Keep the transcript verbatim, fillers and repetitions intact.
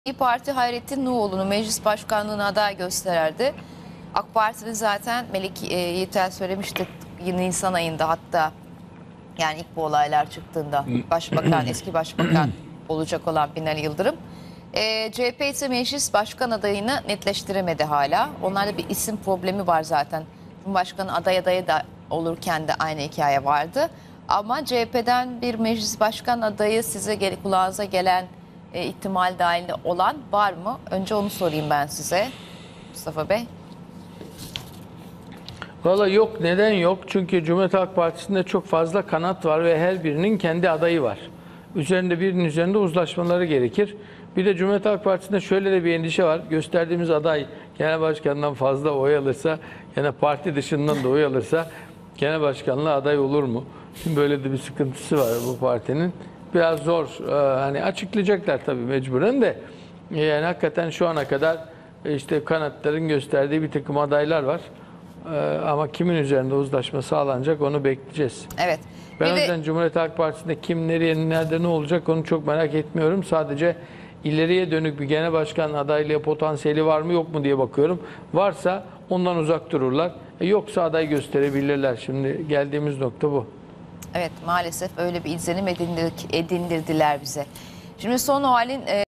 İYİ Parti Hayrettin Nuhoğlu'nu meclis başkanlığına aday gösterdi. AK Parti'nin zaten Melik e, Yiğiter söylemişti Nisan ayında, hatta yani ilk bu olaylar çıktığında başbakan, eski başbakan olacak olan Binali Yıldırım. E, C H P ise meclis başkan adayını netleştiremedi hala. Onlarda bir isim problemi var zaten. Cumhurbaşkanı aday adayı da olurken de aynı hikaye vardı. Ama C H P'den bir meclis başkan adayı size gel kulağınıza gelen e, ihtimal dahilinde olan var mı? Önce onu sorayım ben size Mustafa Bey. Valla yok. Neden yok? Çünkü Cumhuriyet Halk Partisi'nde çok fazla kanat var ve her birinin kendi adayı var. Üzerinde birinin üzerinde uzlaşmaları gerekir. Bir de Cumhuriyet Halk Partisi'nde şöyle de bir endişe var. Gösterdiğimiz aday genel başkandan fazla oy alırsa, yani parti dışından da oy alırsa genel başkanlığa aday olur mu? Şimdi böyle de bir sıkıntısı var bu partinin. Biraz zor. Ee, hani açıklayacaklar tabii mecburen de. Yani hakikaten şu ana kadar işte kanatların gösterdiği bir takım adaylar var. Ee, ama kimin üzerinde uzlaşma sağlanacak onu bekleyeceğiz. Evet. Ben Bir o de... yüzden Cumhuriyet Halk Partisi'nde kim nereye nerede ne olacak onu çok merak etmiyorum. Sadece ileriye dönük bir genel başkan adaylığı potansiyeli var mı yok mu diye bakıyorum. Varsa ondan uzak dururlar. E, yoksa aday gösterebilirler. Şimdi geldiğimiz nokta bu. Evet, maalesef öyle bir izlenim edindirdiler bize. Şimdi son o halin... E